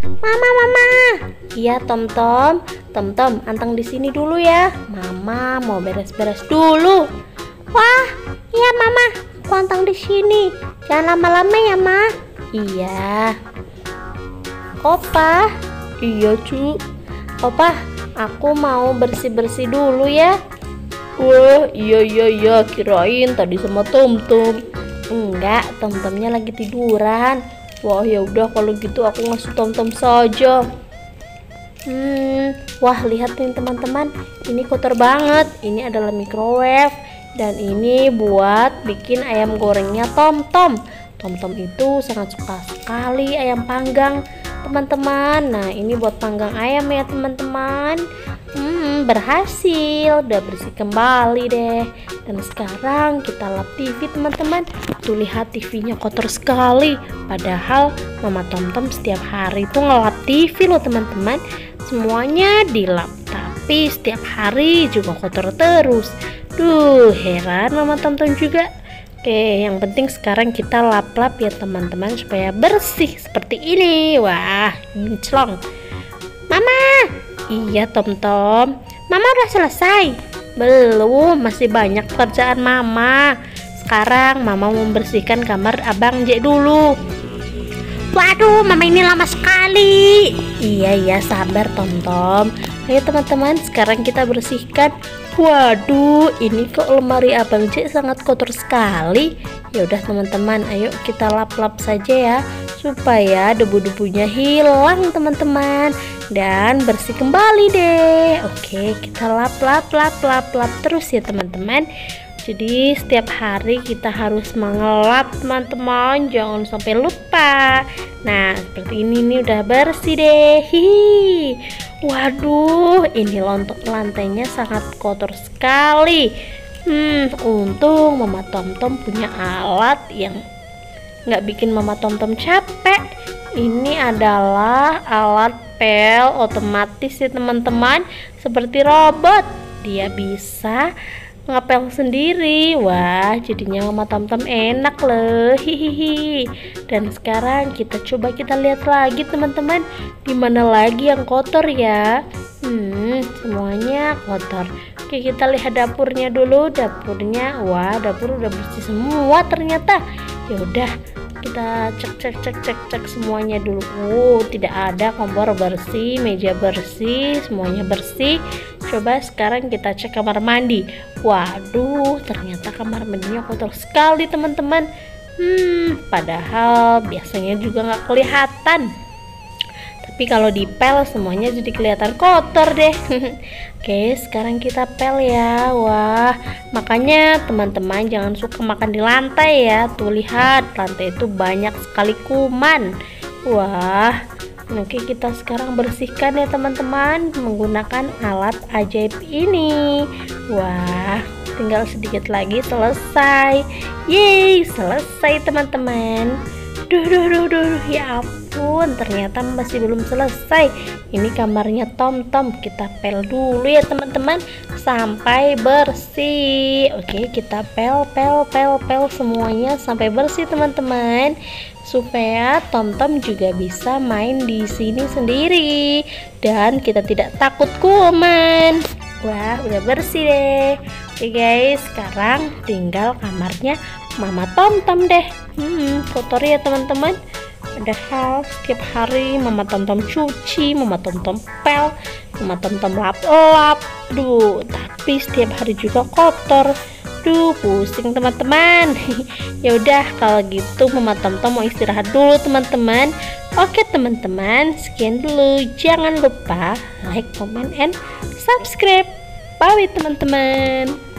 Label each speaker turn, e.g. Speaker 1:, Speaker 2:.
Speaker 1: Mama. Iya, Tom, anteng di sini dulu ya. Mama mau beres-beres dulu. Wah, iya Mama, aku anteng di sini. Jangan lama-lama ya, Ma. Iya. Opa. Iya, Cu. Opa, aku mau bersih-bersih dulu ya. Wah, iya, kirain tadi sama Tom. Enggak, Tomnya lagi tiduran. Wah, ya udah kalau gitu aku ngasih Tom saja. Wah, lihat nih teman-teman, ini kotor banget. Ini adalah microwave dan ini buat bikin ayam gorengnya Tom itu sangat suka sekali ayam panggang, teman-teman. Nah, ini buat panggang ayam ya, teman-teman. Berhasil, udah bersih kembali deh. Dan sekarang kita lap TV, teman-teman. Tuh lihat TV-nya kotor sekali. Padahal Mama Tom setiap hari tuh ngelap TV loh, teman-teman. Semuanya dilap, tapi setiap hari juga kotor terus. Duh, heran Mama Tom juga. Oke, yang penting sekarang kita lap-lap ya teman-teman, supaya bersih seperti ini. Wah, kinclong. Mama. Iya, Tom. Mama udah selesai? Belum, masih banyak pekerjaan Mama. Sekarang Mama membersihkan kamar Abang J dulu. Waduh, Mama ini lama sekali. Iya, sabar Tom. Ayo teman-teman, sekarang kita bersihkan. Waduh, ini kok lemari Abang J sangat kotor sekali. Ya udah teman-teman, ayo kita lap-lap saja ya, supaya debu-debunya hilang teman-teman, dan bersih kembali deh. Oke, kita lap terus ya teman-teman. Jadi setiap hari kita harus mengelap teman-teman, jangan sampai lupa. Nah, seperti ini nih udah bersih deh. Hihi. Waduh, ini lantainya sangat kotor sekali. Untung Mama Tom punya alat yang nggak bikin Mama Tom capek. Ini adalah alat pel otomatis ya teman-teman, seperti robot. Dia bisa ngepel sendiri. Wah, jadinya Mama Tom enak loh. Hihihi. Dan sekarang kita lihat lagi teman-teman, dimana lagi yang kotor ya. Semuanya kotor. Oke, kita lihat dapurnya dulu. Wah, dapur udah bersih semua ternyata. Ya udah, kita cek semuanya dulu. Tidak ada kompor bersih, meja bersih, semuanya bersih. Coba sekarang kita cek kamar mandi. Waduh, ternyata kamar mandinya kotor sekali teman-teman. Padahal biasanya juga nggak kelihatan, tapi kalau dipel semuanya jadi kelihatan kotor deh. Oke, sekarang kita pel ya. Wah, makanya teman-teman jangan suka makan di lantai ya. Tuh lihat, lantai itu banyak sekali kuman. Wah, oke, kita sekarang bersihkan ya teman-teman menggunakan alat ajaib ini. Wah, tinggal sedikit lagi selesai. Yeay, selesai teman-teman. Duh, ya ampun, ternyata masih belum selesai. Ini kamarnya Tom. Kita pel dulu ya teman-teman sampai bersih. Oke, kita pel semuanya sampai bersih teman-teman, supaya Tom juga bisa main di sini sendiri dan kita tidak takut kuman. Wah, udah bersih deh. Oke guys, sekarang tinggal kamarnya Mama Tom deh. Kotor ya teman-teman. Padahal setiap hari Mama Tom cuci, Mama Tom pel, Mama Tom lap. Duh, tapi setiap hari juga kotor. Duh, pusing teman-teman. Ya udah, kalau gitu Mama Tom mau istirahat dulu teman-teman. Oke teman-teman, sekian dulu. Jangan lupa like, comment, and subscribe. Bye teman-teman.